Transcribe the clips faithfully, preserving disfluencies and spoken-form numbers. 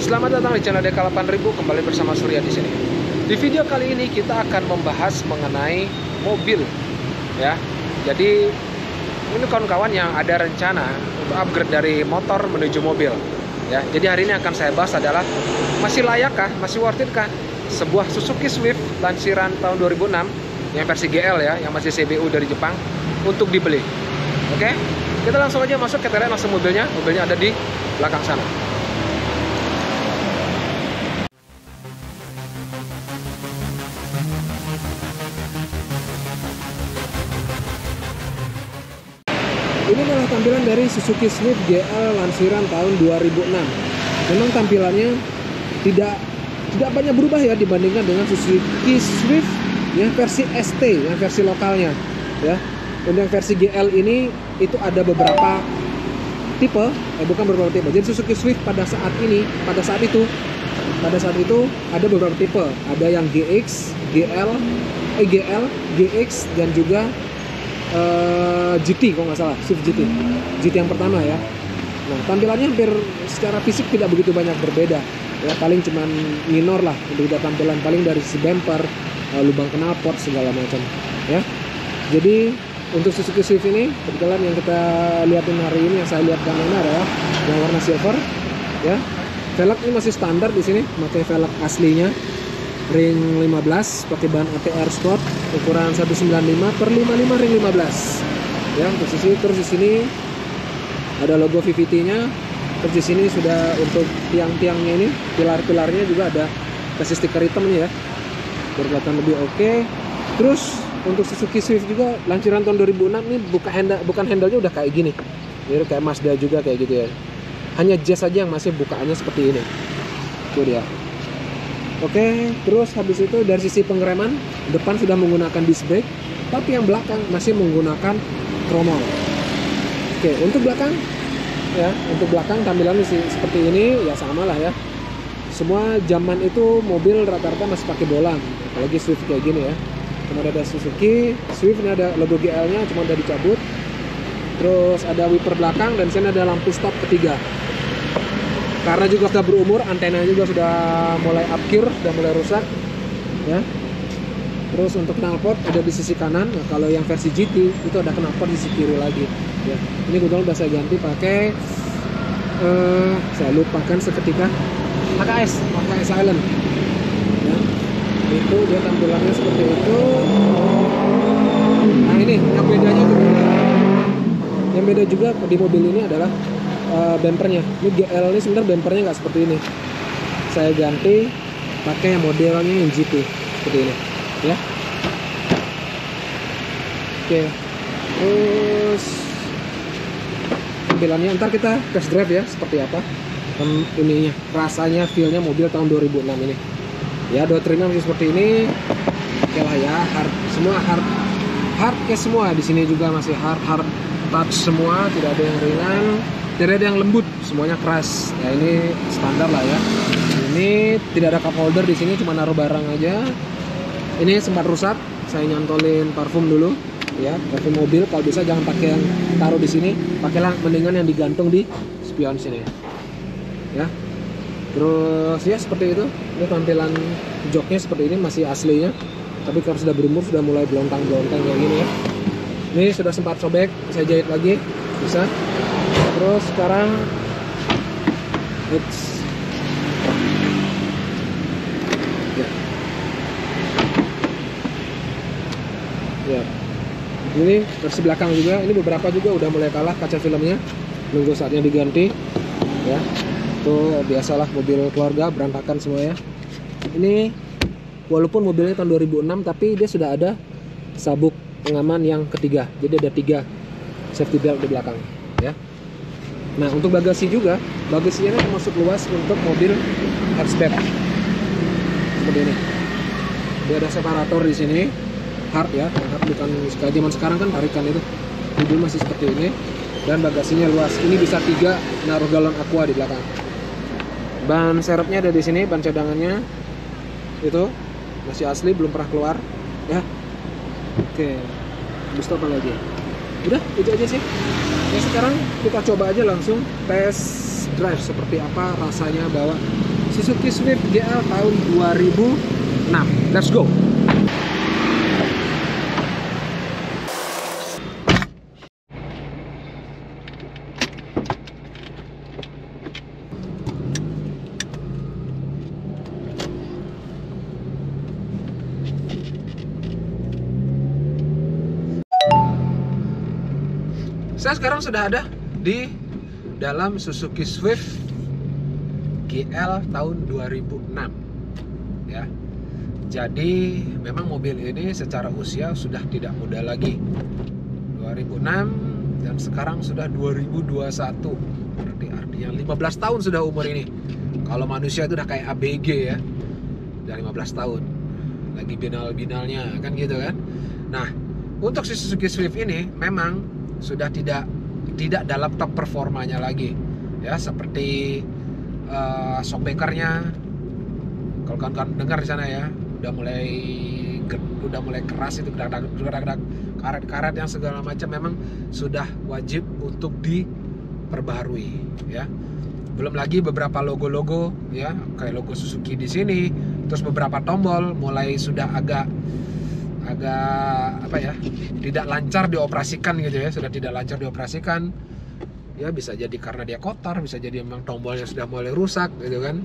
Selamat datang di channel D K delapan ribu, kembali bersama Surya di sini. Di video kali ini kita akan membahas mengenai mobil, ya. Jadi ini kawan-kawan yang ada rencana untuk upgrade dari motor menuju mobil, ya. Jadi hari ini akan saya bahas adalah masih layakkah, masih worth it kah sebuah Suzuki Swift lansiran tahun dua ribu enam yang versi G L ya, yang masih C B U dari Jepang untuk dibeli. Oke, kita langsung aja masuk, kita lihat langsung mobilnya. Mobilnya ada di belakang sana. Ini adalah tampilan dari Suzuki Swift G L lansiran tahun dua ribu enam. Memang tampilannya tidak tidak banyak berubah ya dibandingkan dengan Suzuki Swift yang versi S T, yang versi lokalnya, ya. Untuk yang versi G L ini itu ada beberapa tipe, eh bukan beberapa tipe. Jadi Suzuki Swift pada saat ini, pada saat itu, pada saat itu ada beberapa tipe. Ada yang G X, G L, eh G L, G X dan juga Uh, G T kalau nggak salah, Swift G T, G T yang pertama ya. Nah, tampilannya hampir secara fisik tidak begitu banyak berbeda ya, paling cuman minor lah berbeda tampilan, paling dari sisi bumper, uh, lubang knalpot segala macam ya. Jadi untuk Suzuki Swift ini kebetulan yang kita lihatin hari ini, yang saya lihatkan ini adalah yang warna silver ya. Velg ini masih standar di sini, pakai velg aslinya ring lima belas, pakai ban A T R Sport ukuran seratus sembilan puluh lima per lima puluh lima ring lima belas ya. Posisi terus di sini ada logo V V T-nya. Terus di sini sudah untuk tiang-tiangnya ini, pilar-pilarnya juga ada kasih stiker hitam nih ya, berkelihatan lebih oke. Okay. Terus untuk Suzuki Swift juga lansiran tahun dua ribu enam ini bukan handle, bukan handle-nya udah kayak gini. Jadi kayak Mazda juga kayak gitu ya. Hanya Jazz aja yang masih bukaannya seperti ini. Itu dia. Oke, terus habis itu dari sisi pengereman, depan sudah menggunakan disc brake, tapi yang belakang masih menggunakan tromol. Oke, untuk belakang, ya, untuk belakang tampilannya sih seperti ini, ya sama lah ya. Semua zaman itu mobil rata-rata masih pakai bolang, apalagi Swift kayak gini ya. Kemudian ada Suzuki Swift, ini ada logo G L-nya, cuma udah dicabut. Terus ada wiper belakang dan sini ada lampu stop ketiga. Karena juga sudah berumur, antena juga sudah mulai upkir, sudah mulai rusak ya. Terus untuk knalpot ada di sisi kanan. Nah, kalau yang versi G T itu ada knalpot di sisi kiri lagi ya. Ini kebetulan udah saya ganti pakai uh, saya lupakan seketika H K S, H K S Silent ya. Itu dia tampilannya seperti itu. Nah, ini yang bedanya juga, yang beda juga di mobil ini adalah Uh, bumpernya. Ini G L ini sebenarnya bumpernya nggak seperti ini. Saya ganti pakai yang modelnya yang G T seperti ini, ya. Oke. Terus tampilannya ntar kita test drive ya seperti apa. Um, ininya, rasanya, feelnya mobil tahun dua ribu enam ini. Ya, door trimnya masih seperti ini. Oke lah ya, hard, semua hard, hard case semua di sini juga masih hard, hard touch semua, tidak ada yang ringan. Tidak ada yang lembut, semuanya keras. Ya ini standar lah ya. Ini tidak ada cup holder di sini, cuma naruh barang aja. Ini sempat rusak, saya nyantolin parfum dulu, ya parfum mobil. Kalau bisa jangan pakai yang taruh di sini, pakailah mendingan yang digantung di spion sini, ya. Terus ya seperti itu. Ini tampilan joknya seperti ini, masih aslinya. Tapi kalau sudah berumur sudah mulai belontang-belontang kayak gini ya. Ini sudah sempat sobek, saya jahit lagi, bisa. Terus sekarang it's ya. Ya. Ini versi belakang juga, ini beberapa juga udah mulai kalah kaca filmnya. Nunggu saatnya diganti. Ya. Itu biasalah mobil keluarga berantakan semua ya. Ini walaupun mobilnya tahun dua ribu enam tapi dia sudah ada sabuk pengaman yang ketiga. Jadi ada tiga safety belt di belakang, ya. Nah, untuk bagasi juga, bagasinya termasuk luas untuk mobil hatchback seperti ini. Dia ada separator di sini, hard ya, hard, bukan kayak zaman sekarang kan tarikan itu. Mobil masih seperti ini dan bagasinya luas. Ini bisa tiga naruh galon aqua di belakang. Ban serepnya ada di sini, ban cadangannya itu masih asli, belum pernah keluar, ya. Oke, habis itu apa lagi? Udah, itu aja sih. Ya sekarang kita coba aja langsung tes drive seperti apa rasanya bawa Suzuki Swift G L tahun dua ribu enam. Let's go. Saya sekarang sudah ada di dalam Suzuki Swift G L tahun dua ribu enam ya. Jadi memang mobil ini secara usia sudah tidak muda lagi, dua ribu enam, dan sekarang sudah dua ribu dua puluh satu. Berarti artinya lima belas tahun sudah umur ini. Kalau manusia itu udah kayak A B G ya, udah lima belas tahun, lagi binal-binalnya kan gitu kan. Nah, untuk si Suzuki Swift ini memang sudah tidak tidak dalam top performanya lagi ya, seperti uh, shockbreakernya kalau kalian dengar di sana ya, udah mulai udah mulai keras itu, gerak-gerak karet-karet yang segala macam memang sudah wajib untuk diperbaharui ya. Belum lagi beberapa logo-logo ya, kayak logo Suzuki di sini, terus beberapa tombol mulai sudah agak agak apa ya, tidak lancar dioperasikan gitu ya, sudah tidak lancar dioperasikan ya. Bisa jadi karena dia kotor, bisa jadi memang tombolnya sudah mulai rusak gitu kan.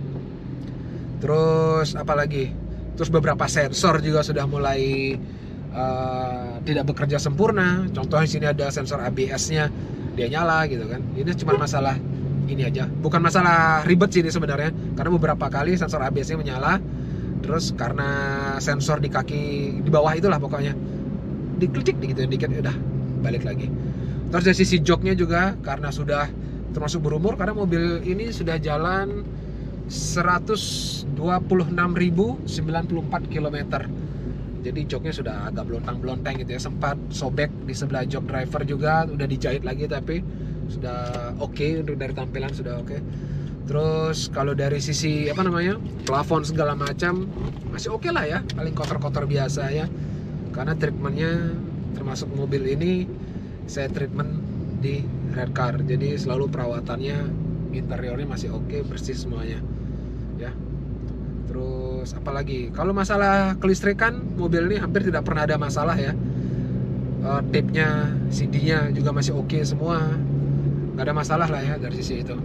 Terus apalagi, terus beberapa sensor juga sudah mulai uh, tidak bekerja sempurna. Contohnya sini ada sensor A B S-nya dia nyala gitu kan. Ini cuma masalah ini aja, bukan masalah ribet sih ini sebenarnya, karena beberapa kali sensor A B S-nya menyala. Terus karena sensor di kaki di bawah itulah pokoknya diklik gitu dikit udah balik lagi. Terus dari sisi joknya juga karena sudah termasuk berumur, karena mobil ini sudah jalan seratus dua puluh enam ribu sembilan puluh empat kilometer. Jadi joknya sudah agak belontang-belontang gitu ya, sempat sobek di sebelah jok driver juga, udah dijahit lagi tapi sudah oke okay, untuk dari tampilan sudah oke. Okay. Terus kalau dari sisi apa namanya, plafon segala macam masih oke okay lah ya, paling kotor-kotor biasa ya. Karena treatmentnya termasuk mobil ini saya treatment di red car, jadi selalu perawatannya interiornya masih oke okay, bersih semuanya ya. Terus apalagi kalau masalah kelistrikan, mobil ini hampir tidak pernah ada masalah ya. Uh, tape-nya, C D-nya juga masih oke okay semua, nggak ada masalah lah ya dari sisi itu.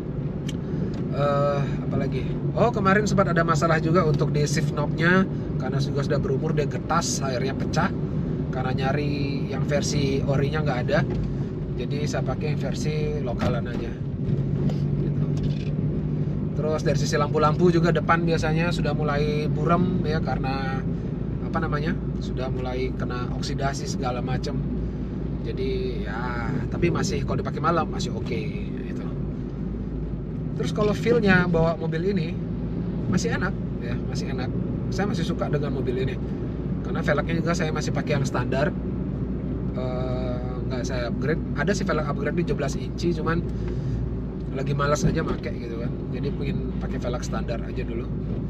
Uh, apalagi, oh kemarin sempat ada masalah juga untuk di shift knob-nya, karena juga sudah berumur dia getas, akhirnya pecah. Karena nyari yang versi orinya nggak ada, jadi saya pakai yang versi lokalan aja gitu. Terus dari sisi lampu-lampu juga depan biasanya sudah mulai buram ya, karena apa namanya, sudah mulai kena oksidasi segala macam. Jadi ya, tapi masih kalau dipakai malam masih oke okay, gitu. Terus kalau feel-nya bawa mobil ini masih enak ya, masih enak. Saya masih suka dengan mobil ini karena velgnya juga saya masih pakai yang standar, nggak uh, saya upgrade. Ada sih velg upgrade di tujuh belas inci, cuman lagi malas aja make gitu kan, jadi pengen pakai velg standar aja dulu.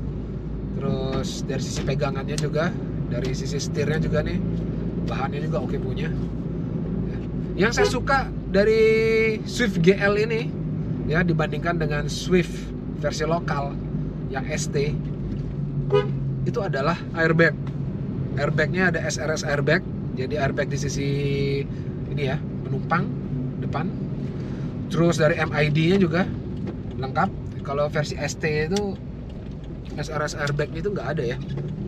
Terus dari sisi pegangannya juga, dari sisi setirnya juga nih, bahannya juga oke punya. Yang saya suka dari Swift G L ini ya, dibandingkan dengan Swift versi lokal yang S T, itu adalah airbag. Airbagnya ada S R S airbag, jadi airbag di sisi ini ya, penumpang depan. Terus dari M I D-nya juga lengkap. Kalau versi S T itu S R S airbag itu nggak ada ya.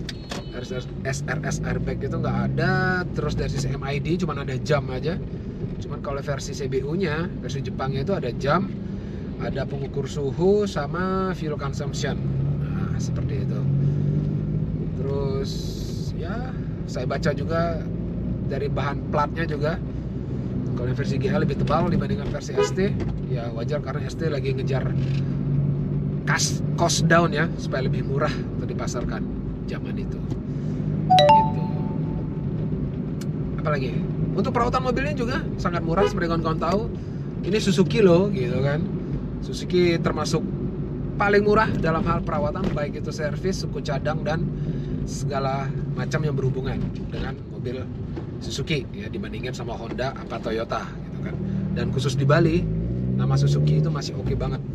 S R S airbag itu nggak ada. Terus dari sisi M I D cuma ada jam aja. Cuman kalau versi C B U-nya, versi Jepangnya itu ada jam, ada pengukur suhu sama fuel consumption. Nah, seperti itu. Terus ya, saya baca juga dari bahan platnya juga, kalau versi G L lebih tebal dibandingkan versi S T. Ya wajar, karena S T lagi ngejar cost, cost down ya, supaya lebih murah untuk dipasarkan zaman itu gitu. Apalagi untuk perawatan mobilnya juga sangat murah, seperti kawan-kawan tahu. Ini Suzuki loh gitu kan. Suzuki termasuk paling murah dalam hal perawatan, baik itu servis, suku cadang, dan segala macam yang berhubungan dengan mobil Suzuki ya, dibandingkan sama Honda apa Toyota gitu kan. Dan khusus di Bali, nama Suzuki itu masih oke banget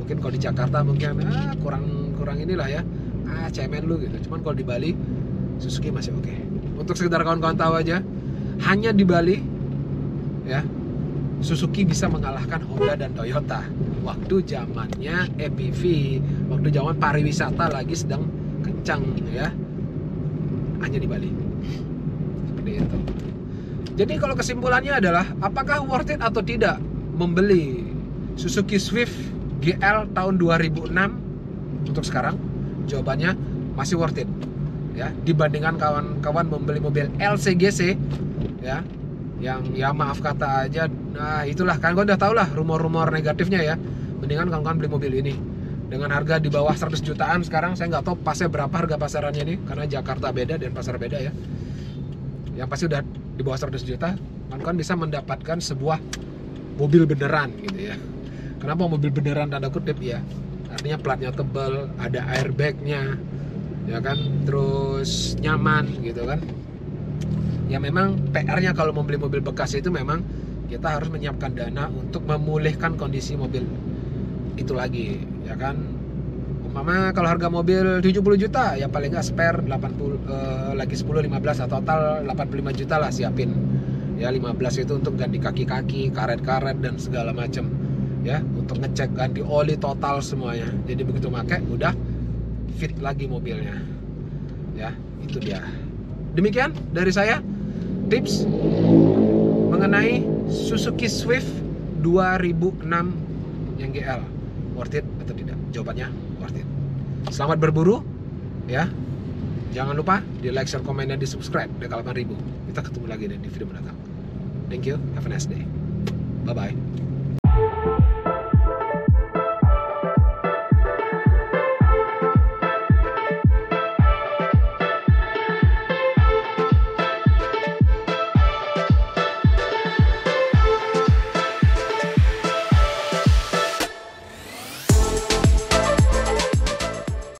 Mungkin kalau di Jakarta mungkin ah, kurang kurang inilah ya, ah cemen lu gitu. Cuman kalau di Bali Suzuki masih oke. Untuk sekedar kawan-kawan tahu aja, hanya di Bali ya Suzuki bisa mengalahkan Honda dan Toyota waktu zamannya E P V, waktu zaman pariwisata lagi sedang kencang ya, hanya di Bali. Seperti itu. Jadi kalau kesimpulannya adalah, apakah worth it atau tidak membeli Suzuki Swift G L tahun dua ribu enam untuk sekarang? Jawabannya masih worth it ya, dibandingkan kawan-kawan membeli mobil L C G C ya, yang ya maaf kata aja, nah itulah kan gue udah tau lah rumor-rumor negatifnya ya. Mendingan kawan-kawan beli mobil ini dengan harga di bawah seratus jutaan. Sekarang saya nggak tahu pasnya berapa harga pasarannya nih, karena Jakarta beda dan pasar beda ya. Yang pasti udah di bawah seratus juta, kawan-kawan bisa mendapatkan sebuah mobil beneran gitu ya. Kenapa mobil beneran tanda kutip ya? Artinya platnya tebal, ada airbagnya, ya kan, terus nyaman gitu kan. Ya memang P R-nya kalau membeli mobil bekas itu memang kita harus menyiapkan dana untuk memulihkan kondisi mobil itu lagi, ya kan. Umpama kalau harga mobil tujuh puluh juta, ya paling nggak spare delapan puluh, eh, lagi sepuluh, lima belas, atau total delapan puluh lima juta lah siapin. Ya lima belas itu untuk ganti kaki-kaki, karet-karet dan segala macam. Ya, untuk ngecek ganti oli total semuanya. Jadi begitu make udah fit lagi mobilnya. Ya, itu dia. Demikian dari saya tips mengenai Suzuki Swift dua ribu enam yang G L. Worth it atau tidak? Jawabannya worth it. Selamat berburu ya. Jangan lupa di like, share, komen, dan di subscribe. Udah delapan ribu. Kita ketemu lagi di video mendatang. Thank you. Have a nice day. Bye bye.